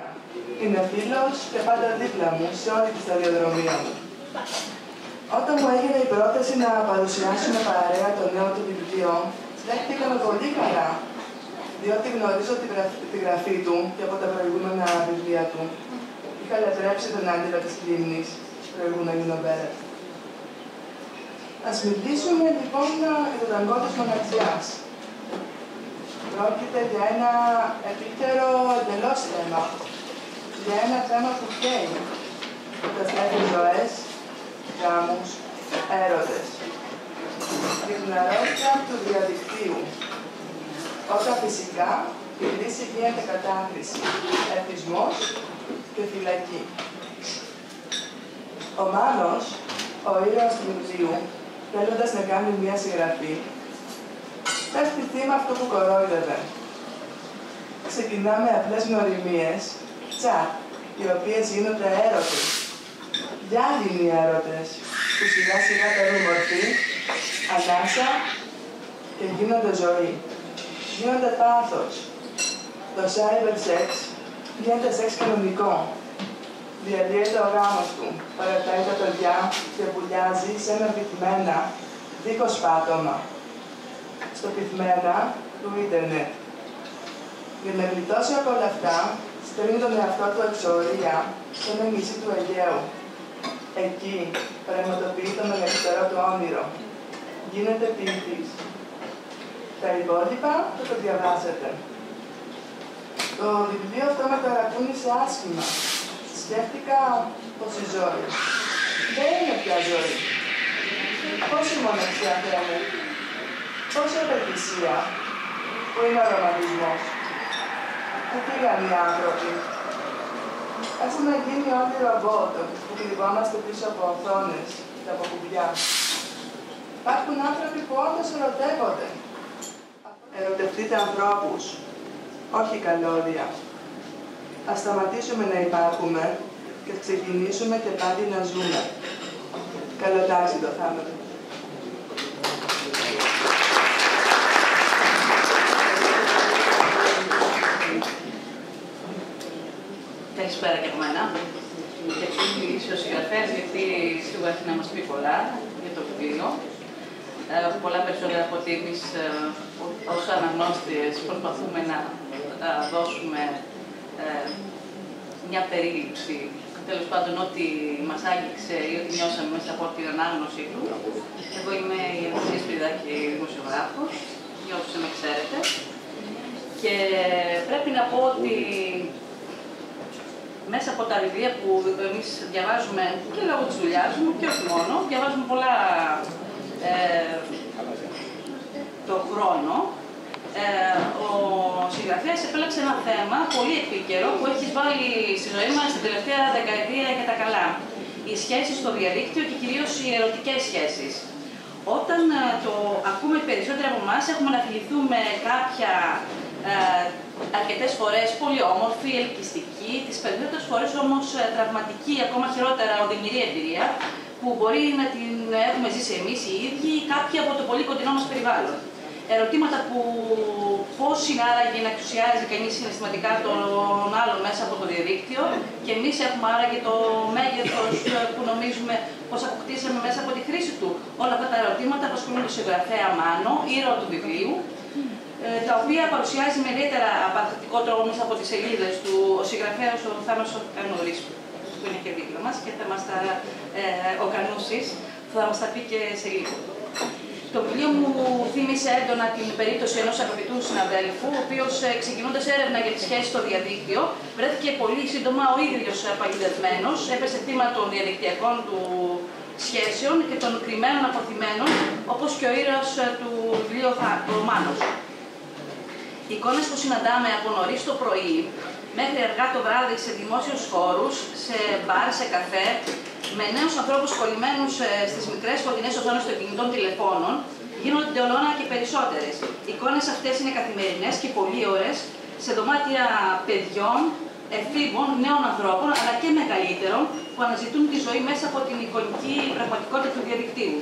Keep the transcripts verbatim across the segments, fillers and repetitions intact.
Είναι φίλος και πάντα δίπλα μου σε όλη τη σταδιοδρομία μου. Όταν μου έγινε η πρόταση να παρουσιάσουμε παρέα το νέο του βιβλίο, δέχτηκα με πολύ καλά, διότι γνωρίζω τη, γραφ... τη γραφή του και από τα προηγούμενα βιβλία του. Είχα λατρέψει τον Άγγελο της Λίμνης, προηγούμενη νοβέλα. Ας μιλήσουμε λοιπόν για τον ταγκό της μοναξιάς. Πρόκειται για ένα επίκαιρο εντελώς θέμα. Για ένα θέμα που καίει. Καταστρέφει ζωές, γάμους, έρωτες. Την αρρώστια του διαδικτύου. Όταν φυσικά η λύση γίνεται κατάκριση, εθισμός και φυλακή. Ο Μάνος, ο ήρωας του βιβλίου, θέλοντας να κάνει μια συγγραφή, πέφτει θύμα αυτό που κορόιδευε. Ξεκινάμε απλές γνωριμίες, τσακ, οι οποίες γίνονται έρωτες. Γυάλινοι έρωτες, που σιγά σιγά παίρνουν μορφή, ανάσα και γίνονται ζωή. Γίνονται πάθος. Το cyber sex γίνεται σεξ κανονικό. Διαλύεται ο γάμος του, παρατάει τα παιδιά και βουλιάζει σε ένα πυθμένα, δίχως πάτωμα. Στο πυθμένα του ίντερνετ. Για να γλιτώσει από όλα αυτά, στέλνει τον εαυτό του εξορία σε ένα νησί του Αιγαίου. Εκεί πραγματοποιεί το μεγαλύτερο του όνειρο. Γίνεται ποιητής. Τα υπόλοιπα θα το διαβάσετε. Το βιβλίο αυτό με ταρακούνησε άσχημα. Σκέφτηκα πως η ζωή δεν είναι πια ζωή. Πόση μοναξιά θέλει, πόση απελπισία, που είναι ο ρομαντισμός. Πού πήγαν οι άνθρωποι. Έχουμε γίνει όλοι ρομπότ που κρυβόμαστε πίσω από οθόνες και από κουμπιά. Υπάρχουν άνθρωποι που όντως ερωτεύονται. Ερωτευτείτε ανθρώπους, όχι καλώδια. Ας σταματήσουμε να υπάρχουμε και ξεκινήσουμε και πάλι να ζούμε. Καλοτάζει το θάνατο. Καλησπέρα και από μένα. Και πριν μιλήσει ο συγγραφέας, γιατί σίγουρα έχει να μας πει πολλά για το βιβλίο. Ε, πολλά περισσότερα από ότι εμείς ε, ως αναγνώστριες προσπαθούμε να ε, δώσουμε ε, μια περίληψη, τέλος πάντων ό,τι μας άγγιξε ή ό,τι νιώσαμε μέσα από την ανάγνωσή του. Εγώ είμαι η Αναστασία Σπυριδάκη, δημοσιογράφος, για όσους με ξέρετε. Και πρέπει να πω ότι μέσα από τα βιβλία που εμείς διαβάζουμε και λόγω της δουλειάς μου και όχι μόνο, διαβάζουμε πολλά ε, το χρόνο. Ε, ο συγγραφέας επέλεξε ένα θέμα πολύ επίκαιρο που έχει βάλει στη ζωή μας την τελευταία δεκαετία για τα καλά. Οι σχέσεις στο διαδίκτυο και κυρίως οι ερωτικές σχέσεις. Όταν ε, το ακούμε περισσότερο από εμάς, έχουμε να φιληθούμε κάποια ε, αρκετές φορές πολύ όμορφη, ελκυστική, τις περισσότερες φορές όμως ε, τραυματική, ακόμα χειρότερα οδυνηρή εμπειρία, που μπορεί να την έχουμε ζήσει εμείς οι ίδιοι ή κάποιοι από το πολύ κοντινό μας περιβάλλον. Ερωτήματα που πώς είναι άραγε να εξουσιάζει κανείς συναισθηματικά τον άλλον μέσα από το διαδίκτυο και εμείς έχουμε άραγε το μέγεθος που νομίζουμε πως αποκτήσαμε μέσα από τη χρήση του. Όλα αυτά τα ερωτήματα απασχολούν τον συγγραφέα Μάνο, ήρωα του βιβλίου, τα οποία παρουσιάζει με ιδιαίτερα απαντητικό τρόπο μέσα από τις σελίδες του ο συγγραφέας ο Θάνος ο Κανούρης, που είναι και δίπλα μας και θα μας τα, ε, ο Κανούσης, θα μας τα πει και σε λίγο. Το βιβλίο μου θύμισε έντονα την περίπτωση ενός αγαπητού συναδέλφου, ο οποίος ξεκινώντας έρευνα για τις σχέσεις στο διαδίκτυο, βρέθηκε πολύ σύντομα ο ίδιος παγιδευμένος, έπεσε θύμα των διαδικτυακών του σχέσεων και των κρυμμένων αποθυμένων, όπως και ο ήρωας του βιβλίου ο Μάνος. Οι εικόνες που συναντάμε από νωρίς το πρωί μέχρι αργά το βράδυ σε δημόσιους χώρους, σε μπαρ, σε καφέ, με νέους ανθρώπους κολλημένους στις μικρές φωτεινές οθόνες των κινητών τηλεφώνων, γίνονται ολόνα και περισσότερες. Οι εικόνες αυτές είναι καθημερινές και πολύωρες σε δωμάτια παιδιών, εφήβων, νέων ανθρώπων, αλλά και μεγαλύτερων, που αναζητούν τη ζωή μέσα από την εικονική πραγματικότητα του διαδικτύου.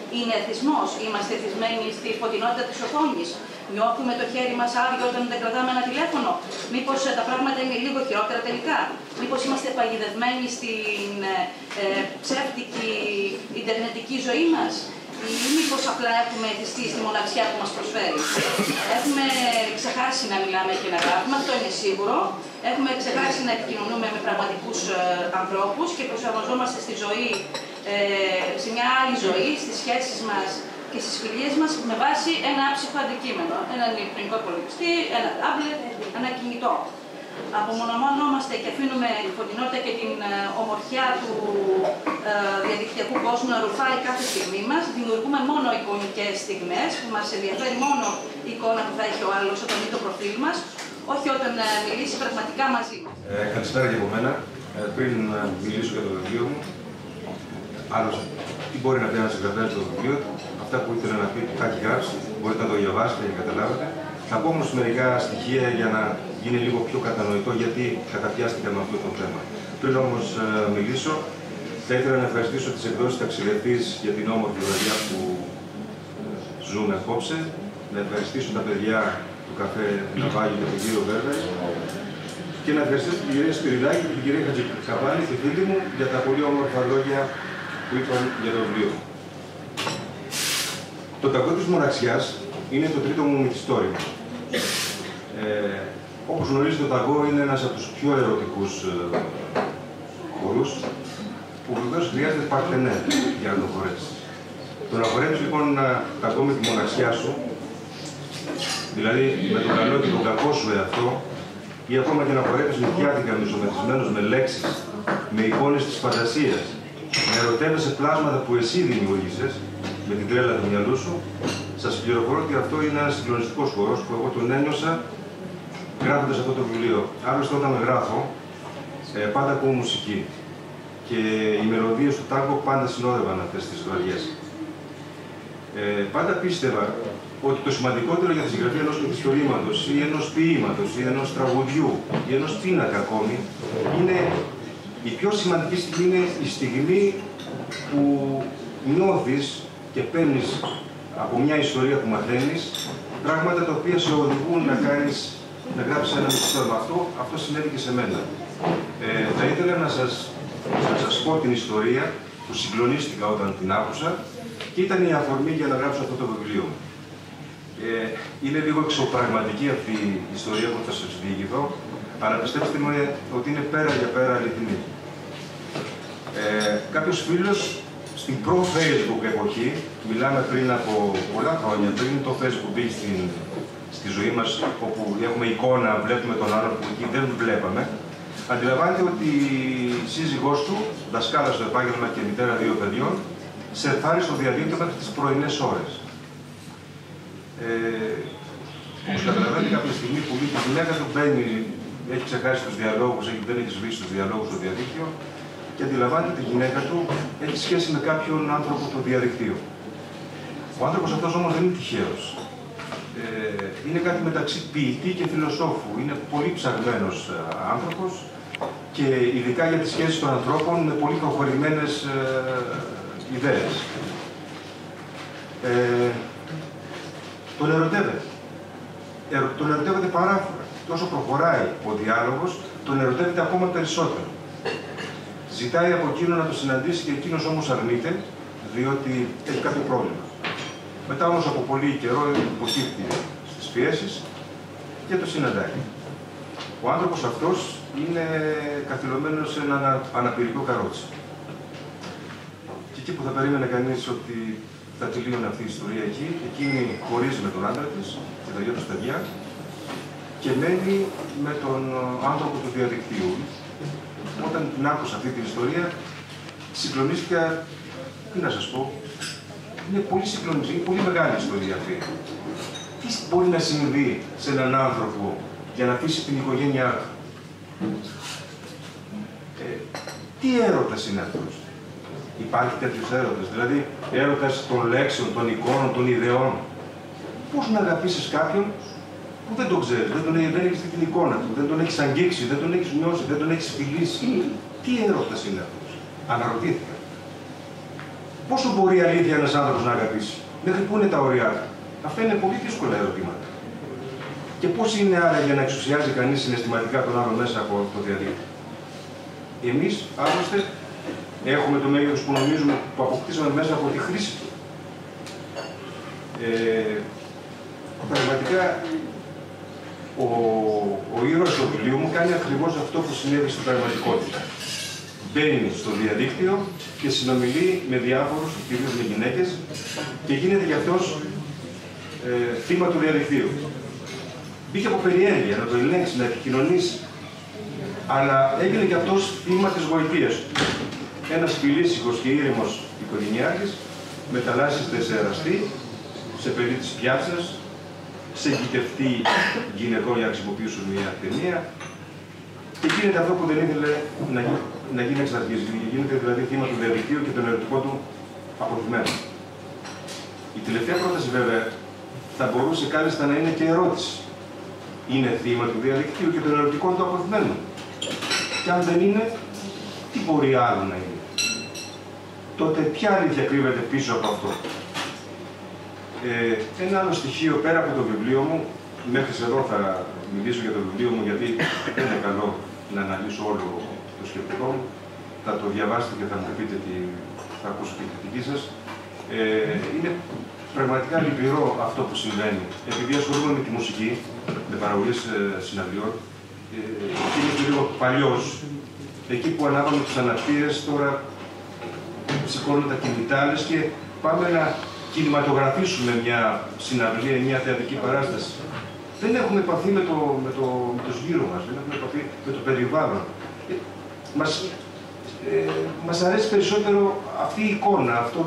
Είναι εθισμός, είμαστε εθισμένοι στη φωτεινότητα της οθόνης. Νιώθουμε το χέρι μας άδειο όταν δεν κρατάμε ένα τηλέφωνο. Μήπως ε, τα πράγματα είναι λίγο χειρότερα τελικά. Μήπως είμαστε παγιδευμένοι στην ε, ε, ψεύτικη ιντερνετική ζωή μας. Ή μήπως απλά έχουμε εθιστεί στη μοναξιά που μας προσφέρει. Έχουμε ξεχάσει να μιλάμε και να γράφουμε, αυτό είναι σίγουρο. Έχουμε ξεχάσει να επικοινωνούμε με πραγματικούς ε, ανθρώπους και προσαρμοζόμαστε στη ζωή, ε, σε μια άλλη ζωή, στις σχέσεις μας και στις φιλίες μας με βάση ένα άψυχο αντικείμενο. Έναν ηλεκτρονικό υπολογιστή, ένα τάμπλετ, ένα κινητό. Απομονωμόμαστε και αφήνουμε τη φωτεινότητα και την ε, ομορφιά του ε, διαδικτυακού κόσμου να ρουφάει κάθε στιγμή μας. Δημιουργούμε μόνο εικονικές στιγμές, που μας ενδιαφέρει μόνο η εικόνα που θα έχει ο άλλος όταν δει το προφίλ μας, όχι όταν ε, μιλήσει πραγματικά μαζί μας. Ε, καλησπέρα και από μένα. Ε, πριν ε, μιλήσω για το βιβλίο μου, άλλος τι μπορεί να πει ένας συγγραφέας στο βιβλίο του, αυτά που ήθελα να πει, τα έχει γράψει, μπορείτε να το διαβάσετε και να καταλάβετε. Θα πω όμως μερικά στοιχεία για να γίνει λίγο πιο κατανοητό γιατί καταπιάστηκα με αυτό το θέμα. Πριν όμως ε, μιλήσω, θα ήθελα να ευχαριστήσω τις εκδόσεις Ταξιδευτής για την όμορφη βραδιά που ζούμε απόψε, να ευχαριστήσω τα παιδιά του καφέ Ναβάγιο και τον κύριο Βέρβερ και να ευχαριστήσω την κυρία Σπυριδάκη και την κυρία Χατζικαβάλη, τη φίλη μου, για τα πολύ όμορφα λόγια που είπαν για το βιβλίο. Το ταγκό της μοναξιάς είναι το τρίτο μου μυθιστόρημα. Ε, όπως γνωρίζετε, το ταγκό είναι ένας από τους πιο ερωτικούς ε, χορούς που βεβαίως χρειάζεται παρτενέ για να το χορέψεις. Το να χορέψεις λοιπόν ένα ταγκό με τη μοναξιά σου, δηλαδή με τον καλό και τον κακό σου εαυτό, ή ακόμα και να χορέψεις νυχιάτικα μισομετρισμένος με λέξεις, με εικόνες της φαντασίας, να ερωτεύεσαι πλάσματα που εσύ δημιούργησες με την τρέλα του μυαλού σου, σας πληροφορώ ότι αυτό είναι ένας συγκλονιστικός χορός που εγώ τον ένιωσα γράφοντας αυτό το βιβλίο. Άλλωστε, όταν γράφω, ε, πάντα ακούω μουσική και οι μελωδίες του τάγκο πάντα συνόδευαν αυτές τις βραδιές. Ε, πάντα πίστευα ότι το σημαντικότερο για τη συγγραφή ενός μυθιστορήματος ή ενός ποίηματος ή ενός τραγουδιού ή ενός πίνακα ακόμη είναι η πιο σημαντική στιγμή είναι η στιγμή που νιώθεις και παίρνεις από μια ιστορία που μαθαίνεις πράγματα τα οποία σε οδηγούν να κάνεις, να γράψεις ένα μυθιστόρημα. Αυτό, αυτό συνέβη και σε μένα. Ε, θα ήθελα να σας, να σας πω την ιστορία που συγκλονίστηκα όταν την άκουσα και ήταν η αφορμή για να γράψω αυτό το βιβλίο. Ε, είναι λίγο εξωπραγματική αυτή η ιστορία που θα σας διηγηθώ, αλλά πιστέψτε μου ότι είναι πέρα για πέρα αληθινή. Ε, κάποιος φίλος στην προ-Facebook εποχή, μιλάμε πριν από πολλά χρόνια, πριν το Facebook μπήκε στην, στη ζωή μας, όπου έχουμε εικόνα, βλέπουμε τον άλλον που εκεί δεν βλέπαμε, αντιλαμβάνεται ότι η σύζυγός του, δασκάλα στο επάγγελμα και μητέρα δύο παιδιών, σερφάρει στο διαδίκτυο μέχρι τις πρωινές ώρες. Ε, όπως καταλαβαίνετε, κάποια στιγμή που η γυναίκα του μπαίνει, έχει ξεχάσει τους διαλόγους, έχει, δεν έχει σβήσει τους διαλόγους στο διαδίκτυο και αντιλαμβάνεται ότι η γυναίκα του έχει σχέση με κάποιον άνθρωπο του διαδικτύου. Ο άνθρωπος αυτός όμως δεν είναι τυχαίος. Ε, είναι κάτι μεταξύ ποιητή και φιλοσόφου. Είναι πολύ ψαγμένος άνθρωπος και ειδικά για τις σχέσεις των ανθρώπων με πολύ προχωρημένες ε, ιδέες. Ε, τον ερωτεύεται. Ε, τον ερωτεύεται παράφορα. Τόσο προχωράει ο διάλογος, τον ερωτεύεται ακόμα περισσότερο. Ζητάει από εκείνον να το συναντήσει και εκείνος όμως αρνείται, διότι έχει κάποιο πρόβλημα. Μετά όμως από πολύ καιρό υποκύπτει στις πιέσεις και το συναντάει. Ο άνθρωπος αυτός είναι καθυλωμένος σε ένα αναπηρικό καρότσι. Και εκεί που θα περίμενε κανείς ότι θα τελείωνε αυτή η ιστορία εκεί, εκείνη χωρίζει με τον άντρα της και τα δύο τους παιδιά και μένει με τον άνθρωπο του διαδικτύου. Όταν την άκουσα αυτή την ιστορία, συγκλονίστηκα, τι να σας πω, είναι πολύ συγκλονιστική, είναι πολύ μεγάλη ιστορία αυτή. Τι μπορεί να συμβεί σε έναν άνθρωπο για να αφήσει την οικογένειά του. Ε, τι έρωτας είναι αυτός. Υπάρχει τέτοιος έρωτας, δηλαδή έρωτας των λέξεων, των εικόνων, των ιδεών. Πώς να αγαπήσεις κάποιον που δεν τον ξέρεις, δεν, τον, δεν έχεις την εικόνα του, δεν τον έχεις αγγίξει, δεν τον έχεις νιώσει, δεν τον έχεις φιλήσει. Τι έρωτας είναι αυτός. Αναρωτήθηκα. Πόσο μπορεί η αλήθεια ένας άνθρωπος να αγαπήσει, μέχρι πού είναι τα ωριά του? Αυτά είναι πολύ δύσκολα ερωτήματα. Και πώς είναι άρα για να εξουσιάζει κανείς συναισθηματικά τον άλλο μέσα από το διαδίκτυο? Εμείς, άλλωστε, έχουμε το μέγεθος που νομίζουμε που αποκτήσαμε μέσα από τη χρήση του. Ε, πραγματικά, ο, ο ήρωας του βιβλίου μου κάνει ακριβώς αυτό που συνέβη στην πραγματικότητα. Μπαίνει στο διαδίκτυο και συνομιλεί με διάφορους, κυρίως με γυναίκες, και γίνεται γι' αυτός ε, θύμα του διαδικτύου. Μπήκε από περιέργεια να το ελέγξει, να επικοινωνήσει, αλλά έγινε κι αυτός θύμα της γοητείας του. Ένας φιλήσυχος και ήρεμος οικογενειάρχης μεταλλάσσεται σε εραστή, σε παιδί της πιάτσας, σε γητευτή γυναικών, για να χρησιμοποιήσουν μια ταινία, και γίνεται αυτό που δεν ήθελε να, γι... να γίνει εξ αρχής. Γίνεται δηλαδή θύμα του διαδικτύου και τον ερωτικό του αποθυμένο. Η τελευταία πρόταση, βέβαια, θα μπορούσε κάλλιστα να είναι και ερώτηση. Είναι θύμα του διαδικτύου και των ερωτικών του αποθυμένων? Και αν δεν είναι, τι μπορεί άλλο να είναι? Τότε ποια αλήθεια κρύβεται πίσω από αυτό? Ε, ένα άλλο στοιχείο πέρα από το βιβλίο μου, μέχρι εδώ θα μιλήσω για το βιβλίο μου, γιατί δεν είναι καλό να αναλύσω όλο το σκεπτικό μου. Θα το διαβάσετε και θα μου πείτε τι θα ακούσω την κριτική σας. Ε, είναι πραγματικά λυπηρό αυτό που συμβαίνει. Επειδή ασχολούμαι με τη μουσική, με παραγωγές ε, συναυλιών, ε, και είναι και λίγο παλιός, εκεί που ανάβαμε τους αναπτήρες, τώρα σηκώνουμε τα κινητά και πάμε να κινηματογραφήσουμε μια συναυλία, μια θεατρική παράσταση. Δεν έχουμε επαφή με το, με το, με το γύρω μας, δεν έχουμε επαφή με το περιβάλλον. Ε, μας, ε, μας αρέσει περισσότερο αυτή η εικόνα, αυτό,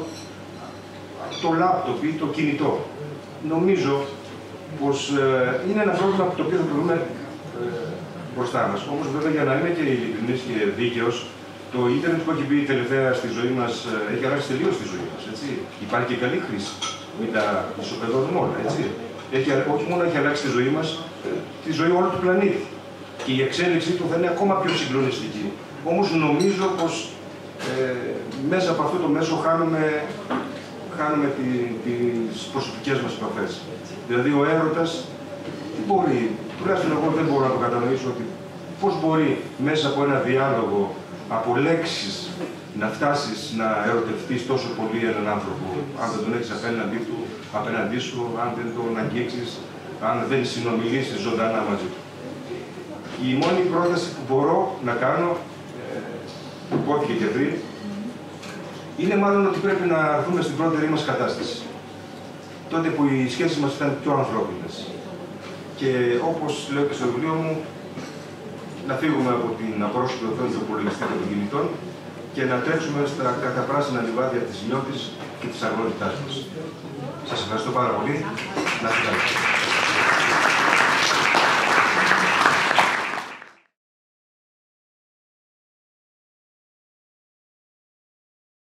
το λάπτοπ ή το κινητό. Νομίζω πως ε, είναι ένα πρόβλημα το οποίο θα το δούμε ε, μπροστά μας. Όμως βέβαια, για να είμαι και ειλικρινής και δίκαιος, το ίντερνετ που έχει μπει τελευταία στη ζωή μας ε, έχει αλλάξει τελείως τη ζωή μας. Έτσι. Υπάρχει και καλή χρήση. Μην τα ισοπεδώνουμε όλα. Έτσι. Έχει, όχι μόνο έχει αλλάξει τη ζωή μας, τη ζωή όλου του πλανήτη. Και η εξέλιξή του θα είναι ακόμα πιο συγκλονιστική. Όμως νομίζω πως ε, μέσα από αυτό το μέσο χάνουμε, χάνουμε τη, τις προσωπικές μας επαφές. Δηλαδή ο έρωτας, τι μπορεί, τουλάχιστον εγώ δεν μπορώ να το κατανοήσω, ότι πώς μπορεί μέσα από ένα διάλογο, από λέξεις, να φτάσεις να ερωτευτείς τόσο πολύ έναν άνθρωπο, αν δεν τον έχεις απέναντί του, απέναντί σου, αν δεν τον αγγίξεις, αν δεν συνομιλήσεις ζωντανά μαζί του. Η μόνη πρόταση που μπορώ να κάνω, ε, που υπόθηκε και πριν, είναι μάλλον ότι πρέπει να έρθουμε στην πρώτερη μας κατάσταση. Τότε που οι σχέσεις μας ήταν πιο ανθρώπινες. Και όπως λέω και στο βιβλίο μου, να φύγουμε από την απρόσωπη οθόνη του υπολογιστή και των κινητών και να τρέξουμε στα καταπράσινα λιβάδια της νιώτης και της αγρότητάς μας. Σας ευχαριστώ πάρα πολύ. Να είστε καλά.